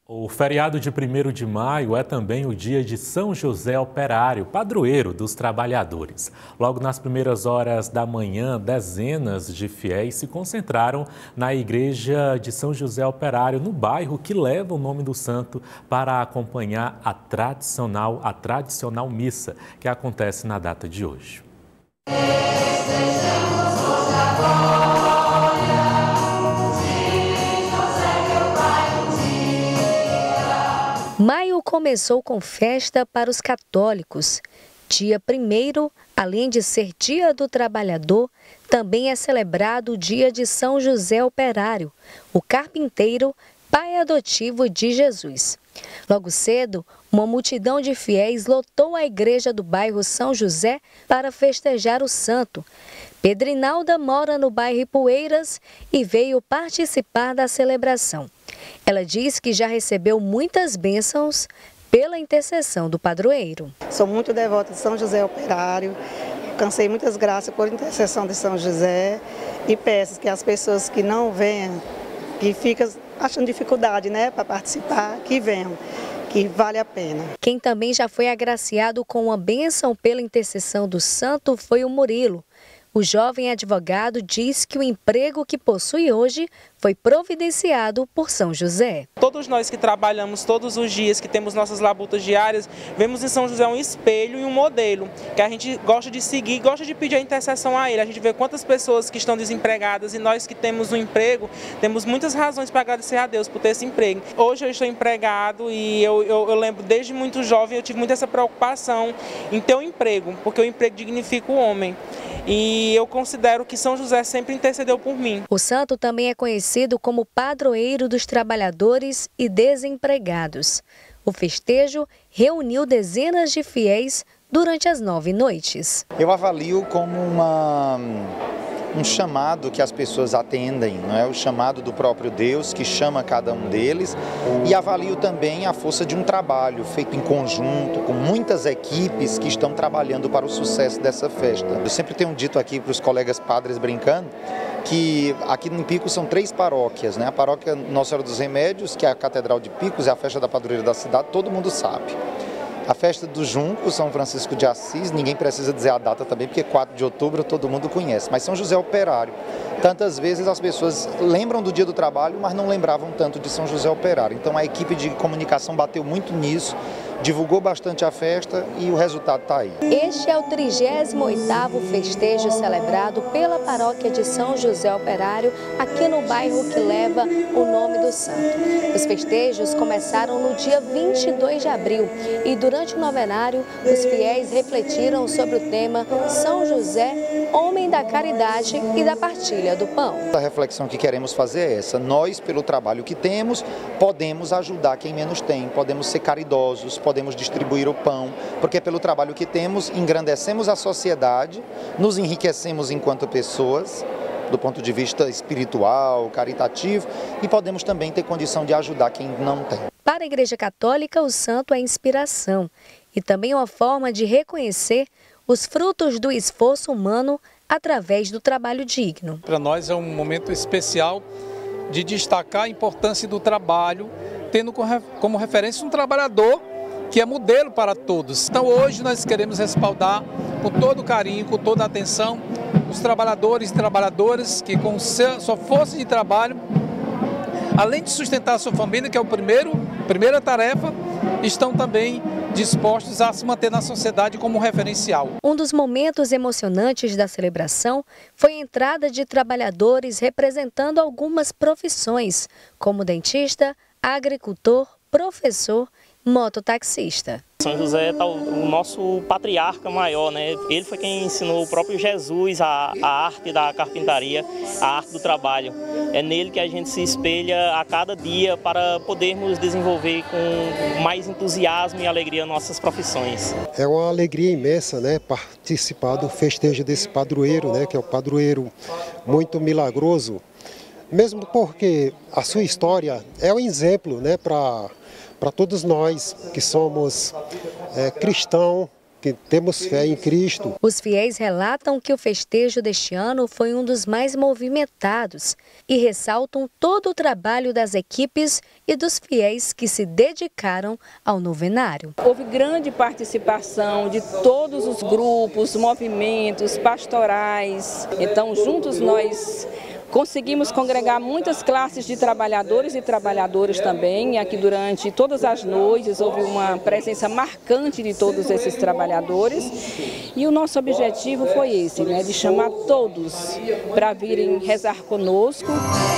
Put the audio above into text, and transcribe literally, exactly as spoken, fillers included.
O feriado de primeiro de maio é também o dia de São José Operário, padroeiro dos trabalhadores. Logo nas primeiras horas da manhã, dezenas de fiéis se concentraram na igreja de São José Operário, no bairro que leva o nome do santo, para acompanhar a tradicional, a tradicional missa que acontece na data de hoje. Maio começou com festa para os católicos. Dia primeiro, além de ser Dia do Trabalhador, também é celebrado o Dia de São José Operário, o carpinteiro, pai adotivo de Jesus. Logo cedo, uma multidão de fiéis lotou a igreja do bairro São José para festejar o santo. Pedrinalda mora no bairro Ipueiras e veio participar da celebração. Ela diz que já recebeu muitas bênçãos pela intercessão do padroeiro. Sou muito devota de São José Operário, alcancei muitas graças por intercessão de São José e peço que as pessoas que não venham, que ficam achando dificuldade, né, para participar, que venham, que vale a pena. Quem também já foi agraciado com uma bênção pela intercessão do santo foi o Murilo. O jovem advogado diz que o emprego que possui hoje foi providenciado por São José. Todos nós que trabalhamos todos os dias, que temos nossas labutas diárias, vemos em São José um espelho e um modelo, que a gente gosta de seguir, gosta de pedir a intercessão a ele. A gente vê quantas pessoas que estão desempregadas e nós que temos um emprego, temos muitas razões para agradecer a Deus por ter esse emprego. Hoje eu estou empregado e eu, eu, eu lembro desde muito jovem, eu tive muito essa preocupação em ter um emprego, porque o emprego dignifica o homem. E eu considero que São José sempre intercedeu por mim. O santo também é conhecido como padroeiro dos trabalhadores e desempregados. O festejo reuniu dezenas de fiéis durante as nove noites. Eu avalio como uma, um chamado que as pessoas atendem, não é? O chamado do próprio Deus que chama cada um deles, e avalio também a força de um trabalho feito em conjunto, com muitas equipes que estão trabalhando para o sucesso dessa festa. Eu sempre tenho dito aqui para os colegas padres brincando, que aqui em Picos são três paróquias, né? A paróquia Nossa Senhora dos Remédios, que é a Catedral de Picos, é a festa da padroeira da cidade, todo mundo sabe. A festa do Junco, São Francisco de Assis, ninguém precisa dizer a data também, porque quatro de outubro todo mundo conhece. Mas São José Operário, tantas vezes as pessoas lembram do Dia do Trabalho, mas não lembravam tanto de São José Operário. Então a equipe de comunicação bateu muito nisso, divulgou bastante a festa e o resultado está aí. Este é o trigésimo oitavo festejo celebrado pela paróquia de São José Operário, aqui no bairro que leva o nome do santo. Os festejos começaram no dia vinte e dois de abril e durante o novenário os fiéis refletiram sobre o tema São José, homem da caridade e da partilha do pão. A reflexão que queremos fazer é essa: nós, pelo trabalho que temos, podemos ajudar quem menos tem, podemos ser caridosos, podemos distribuir o pão, porque pelo trabalho que temos, engrandecemos a sociedade, nos enriquecemos enquanto pessoas, do ponto de vista espiritual, caritativo, e podemos também ter condição de ajudar quem não tem. Para a Igreja Católica, o santo é inspiração e também uma forma de reconhecer os frutos do esforço humano através do trabalho digno. Para nós é um momento especial de destacar a importância do trabalho, tendo como referência um trabalhador que é modelo para todos. Então hoje nós queremos respaldar com todo carinho, com toda atenção, os trabalhadores e trabalhadoras que com sua força de trabalho, além de sustentar a sua família, que é o primeiro, primeira tarefa, estão também dispostos a se manter na sociedade como referencial. Um dos momentos emocionantes da celebração foi a entrada de trabalhadores representando algumas profissões, como dentista, agricultor, professor, mototaxista. São José é o nosso patriarca maior, né? Ele foi quem ensinou o próprio Jesus a, a arte da carpintaria, a arte do trabalho. É nele que a gente se espelha a cada dia para podermos desenvolver com mais entusiasmo e alegria nossas profissões. É uma alegria imensa, né, participar do festejo desse padroeiro, né, que é o padroeiro muito milagroso, mesmo porque a sua história é um exemplo, né, para para todos nós que somos é, cristãos, que temos fé em Cristo. Os fiéis relatam que o festejo deste ano foi um dos mais movimentados e ressaltam todo o trabalho das equipes e dos fiéis que se dedicaram ao novenário. Houve grande participação de todos os grupos, movimentos, pastorais. Então, juntos nós conseguimos congregar muitas classes de trabalhadores e trabalhadoras também. Aqui durante todas as noites houve uma presença marcante de todos esses trabalhadores. E o nosso objetivo foi esse, né, de chamar todos para virem rezar conosco.